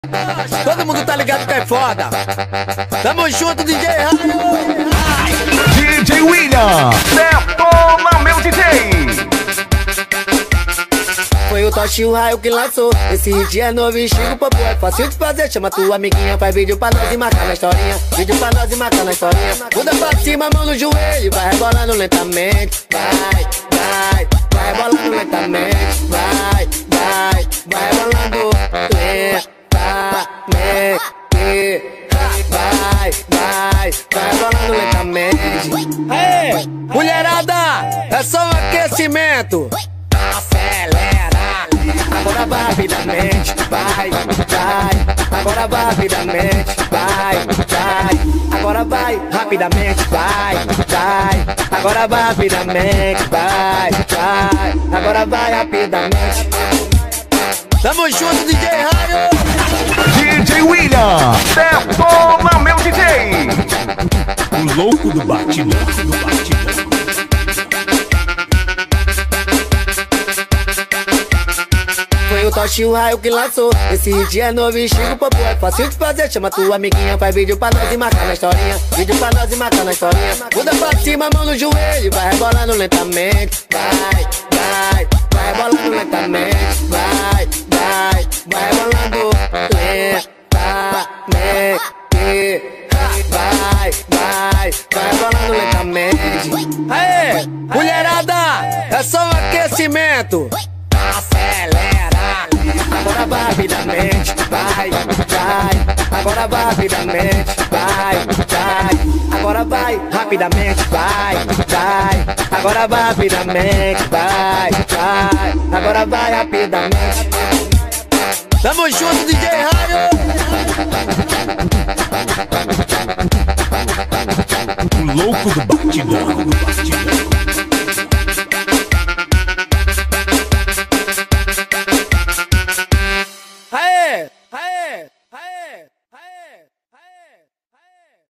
Todo mundo tá ligado que é foda. Tamo junto, DJ Raio. DJ William, detona meu DJ. Foi o Toshi o Raio que lançou. Esse dia é novo e Chico Popo é fácil de fazer. Chama tua amiguinha, faz vídeo pra nós e marcar na historinha. Vídeo pra nós e marcar na historinha. Muda pra cima, mão no joelho. Vai rebolando lentamente. Vai rebolando lentamente. Vai rebolando lentamente. Vai rebolando lentamente. Aê, mulherada, é só um aquecimento. Acelera, agora vai rapidamente, vai, agora vai rapidamente, vai, agora vai rapidamente, vai, agora vai rapidamente, vai, agora vai rapidamente. Tamo junto, DJ Raio. DJ William, detona meu DJ. O louco do batidão, Foi o Toshi o Raio que lançou. Esse dia é novo e Chico Popo é fácil de fazer. Chama tua amiguinha, faz vídeo pra nós e marcar na historinha. Vídeo pra nós e marcar na historinha. Muda pra cima, mão no joelho. Vai rebolando lentamente. Vai rebolando lentamente. Vai rebolando lentamente. Vai rebolando lentamente. Aê, mulherada, é só um aquecimento. Acelera, agora vai rapidamente, vai, agora vai rapidamente, vai, agora vai rapidamente, vai, agora vai rapidamente, vai, agora vai rapidamente. Tamo junto, DJ Raio. o louco do batidão.